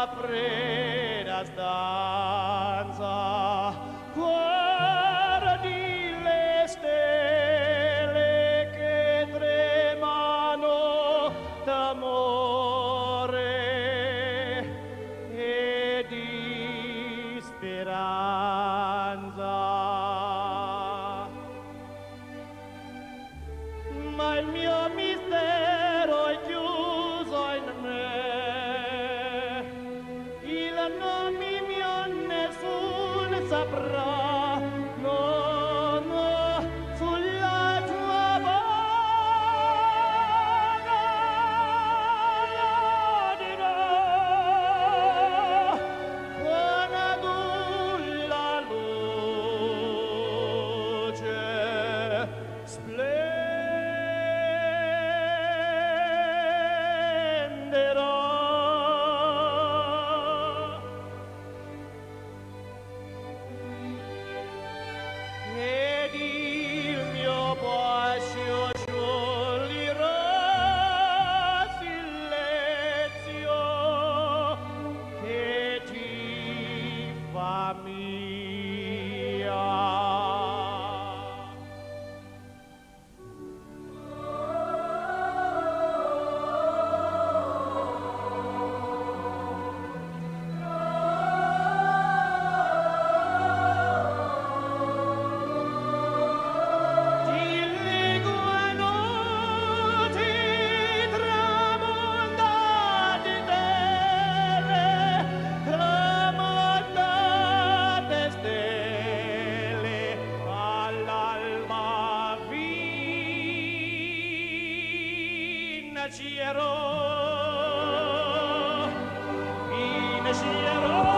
la fredda stanza, guardi le stelle che tremano d'amore e di speranza. Ma il mio mistero è chiuso in me, il nome mio nessun saprà, no, no, sulla tua bocca lo dirò, con adulla luce ed il mio bacio scioglierà silenzio che ti fa mia. Vincerò, vincerò.